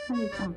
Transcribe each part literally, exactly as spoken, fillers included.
はるちゃん。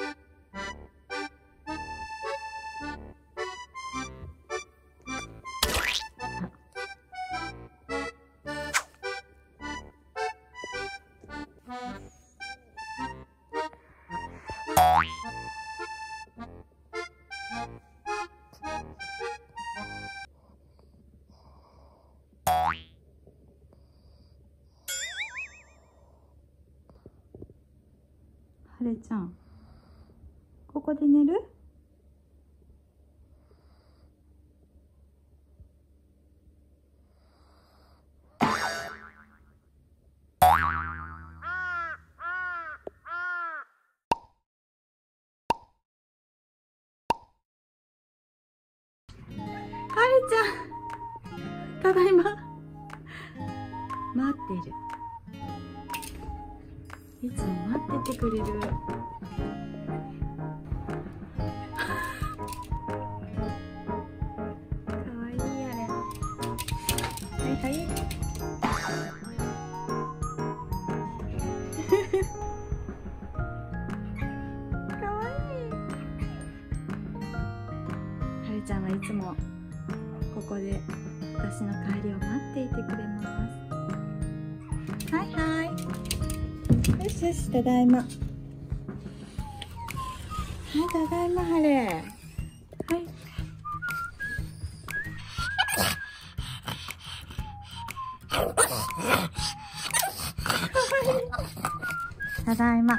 はるちゃん、ここで寝る？はるちゃん、ただいま。待ってる。いつも待っててくれる。かわいいあれ。はいはい。かわいい。はるちゃんはいつもここで私の帰りを待っていてくれます。はいはい。よしよし、ただいま。はい、ただいま、はれ。はい。ただいま。よ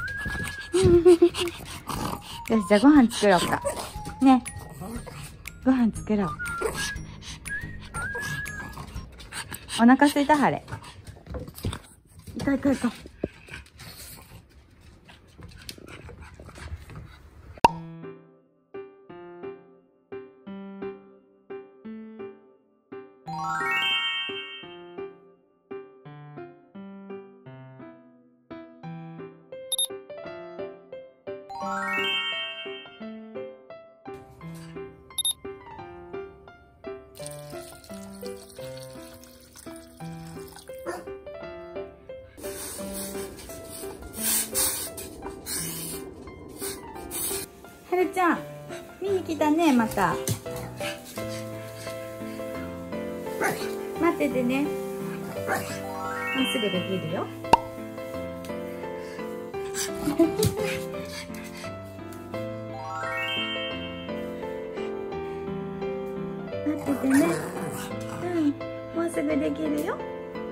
し、じゃあご飯作ろうか。ね。ご飯作ろう。お腹すいた、はれ。行こう行こう行こう。はるちゃん、見に来たね、また。待っててね。もうすぐできるよ。待っててね。うん、もうすぐできるよ。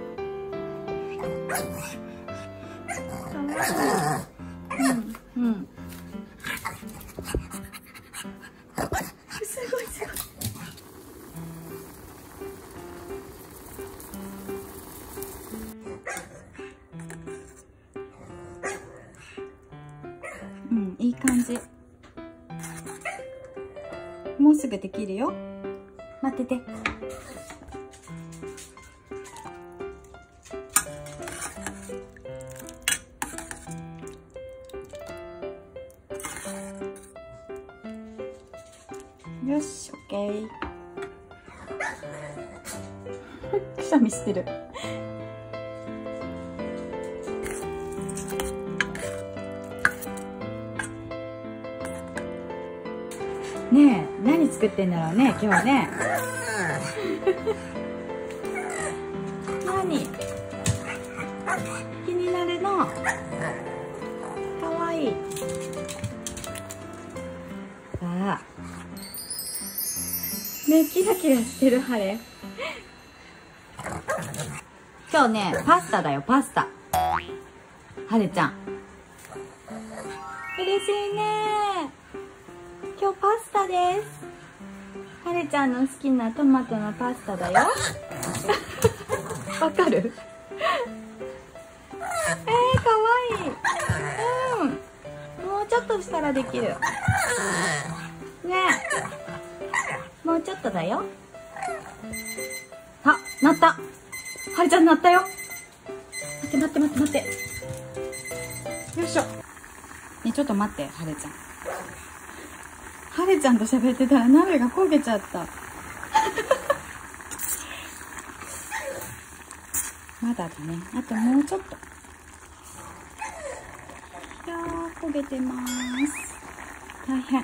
かわいい。うん、うん。すごいすごい。うん、いい感じ。もうすぐできるよ。待ってて。よし、オッケー。くしゃみしてる。ねえ、何作ってんだろうね、今日はね。何？気になるの。かわいい。さあ。ね、キラキラしてる、はれ。今日ね、パスタだよ、パスタ。はるちゃん。嬉しいね。今日パスタです。はるちゃんの好きなトマトのパスタだよ。わかる？えー、かわいい。うん。もうちょっとしたらできる。ねえ。もうちょっとだよ。あ、なった。はるちゃんなったよ。待って待って待って待って。よいしょ。ね、ちょっと待って、はるちゃん。はるちゃんと喋ってたら鍋が焦げちゃった。まだだね。あともうちょっと。よー。 焦げてます。大変。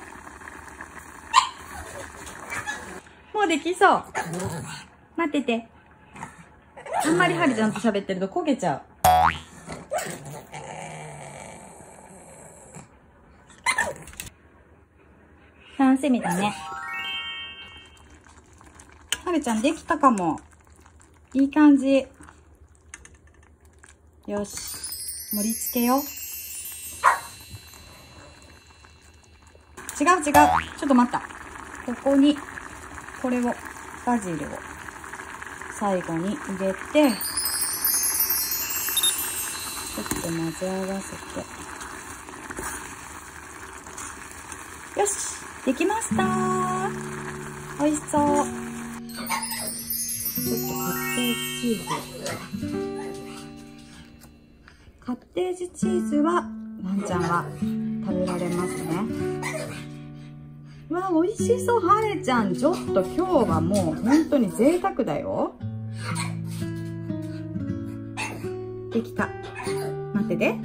もうできそう。待ってて。あんまりはるちゃんと喋ってると焦げちゃう。楽しみだね。はるちゃんできたかも。いい感じ。よし。盛り付けよう。違う違う。ちょっと待った。ここに、これを、バジルを、最後に入れて、ちょっと混ぜ合わせて。よし、できました。美味しそう。ちょっとカッテージチーズ。カッテージチーズは、ワンちゃんは食べられますね。わあ、美味しそう。はれちゃん、ちょっと今日はもう本当に贅沢だよ。できた。待ってて。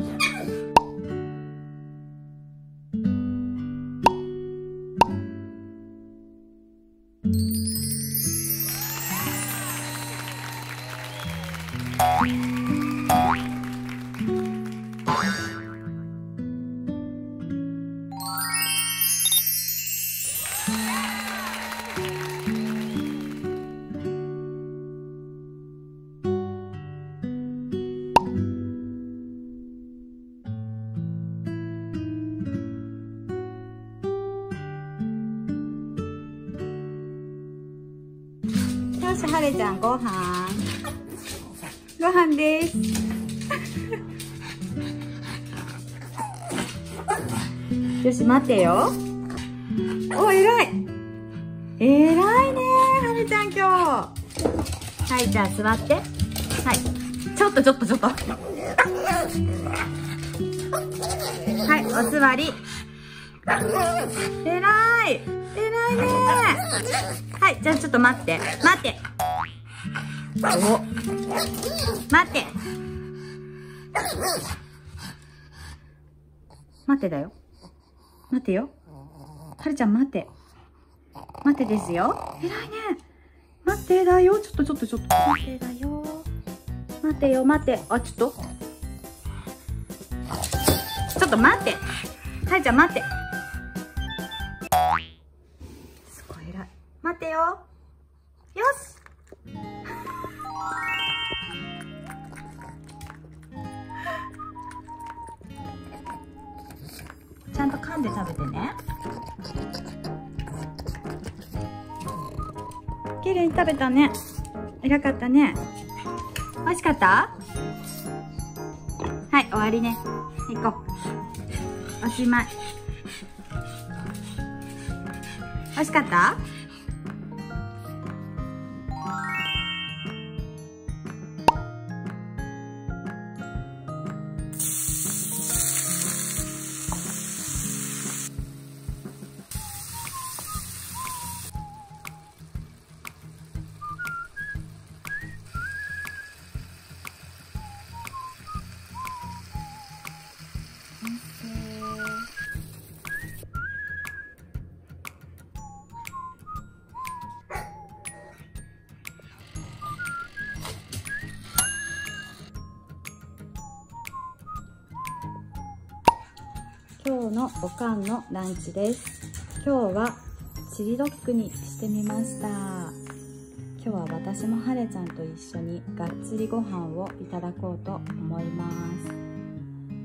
よし、はれちゃん、ご飯。ご飯です。よし、待てよ。お、偉い。偉いね、はれちゃん、今日。はい、じゃあ座って。はい。ちょっと、ちょっと、ちょっと。はい、お座り。偉い。偉いね。はい、じゃあちょっと待って。待って。お。待って。待ってだよ。待てよ。はるちゃん待って。待ってですよ。偉いね。待ってだよ。ちょっとちょっとちょっと。待ってだよ。待ってよ、待って。あ、ちょっと。ちょっと待って。はるちゃん待って。すごい偉い。待ってよ。よし。ちゃんと噛んで食べてね。綺麗に食べたね。偉かったね。美味しかった？はい、終わりね。行こう。おしまい。美味しかった？今日のおかんのランチです。今日はチリドッグにしてみました。今日は私もはれちゃんと一緒にがっつりご飯をいただこうと思います。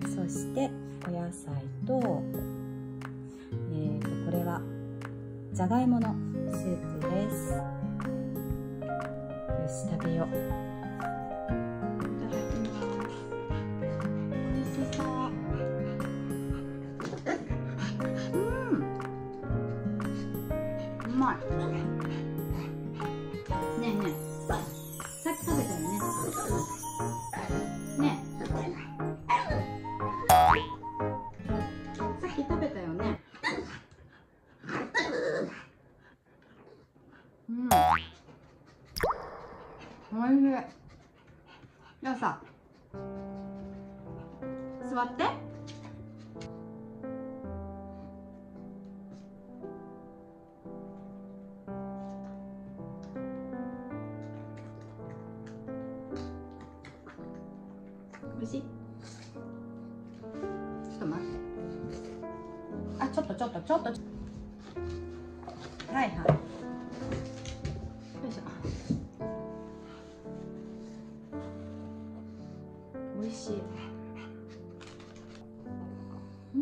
そしてお野菜と、えーと、これはじゃがいものスープです。よし、食べよう。ねえねえ、さっき食べたよね。ねえ、さっき食べたよね。うん、おいしい。じゃあさ、座って。 おいしい？ちょっと待って。あ、ちょっとちょっとちょっと。はいはい。よいしょ。おいしい。うん。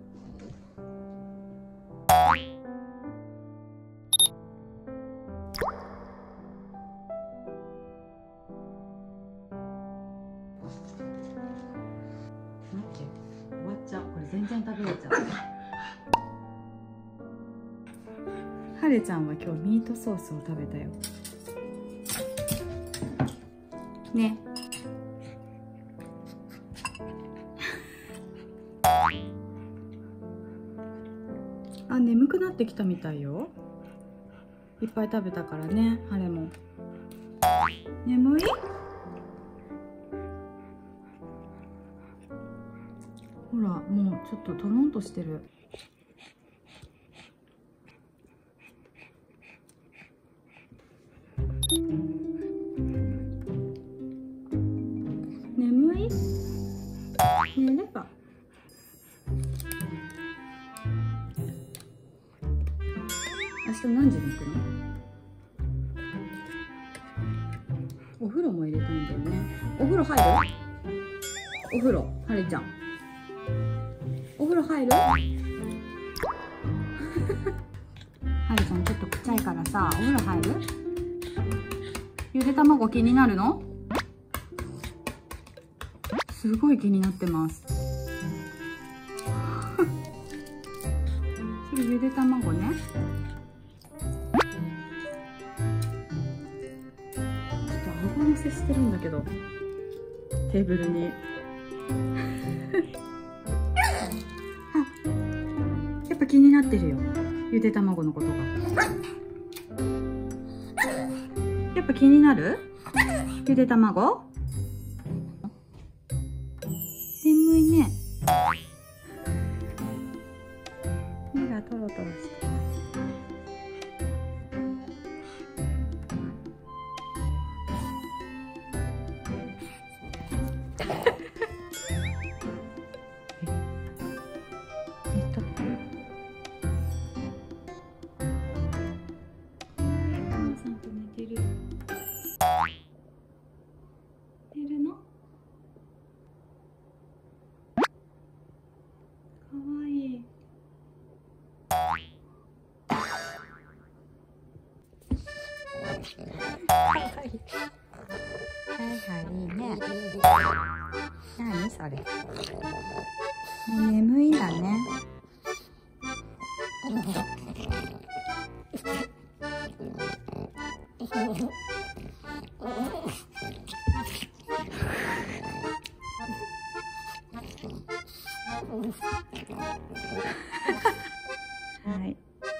待って、終わっちゃう。これ全然食べれちゃう。はるちゃんは今日ミートソースを食べたよ。ね。あ、眠くなってきたみたいよ。いっぱい食べたからね、はれも。眠い？ほら、もうちょっととろんとしてる。眠い？寝れば。明日何時に行くの？お風呂も入れたいんだよね。お風呂入る？お風呂、はるちゃん。お風呂入る？はるちゃんちょっと臭いからさ、お風呂入る？ゆで卵気になるの？すごい気になってます。それゆで卵ね。ちょっと顎乗せしてるんだけど、テーブルに。やっぱ気になってるよ、ゆで卵のことが。やっぱ気になる？ゆで卵？眠いね。目がトロトロしてます。寝るの？かわいい。はいはい。はいはい、いいね。なにそれ。もう眠いんだね。はい。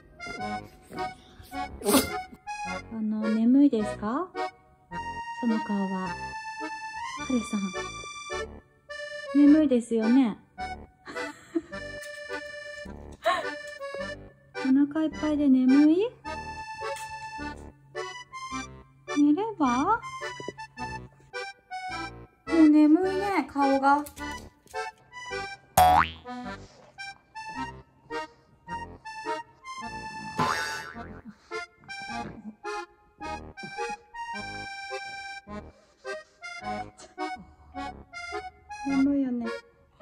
あの、眠いですか？その顔は。はるさん。眠いですよね。お腹いっぱいで眠い？寝れば？もう眠いね、顔が。眠いよね。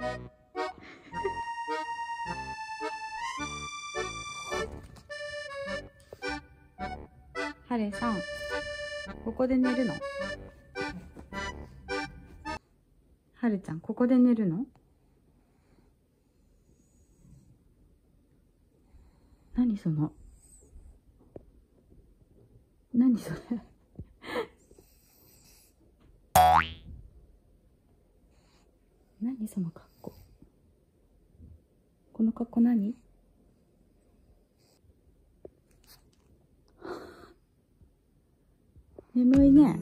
はるさん、ここで寝るの？はるちゃん、ここで寝るの？何その、何それ。何その格好。この格好何？眠いね。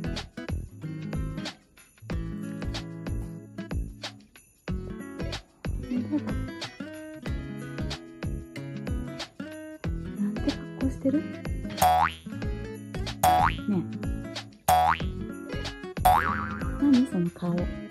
寝れば。なんて格好してる？ねえ。何その顔。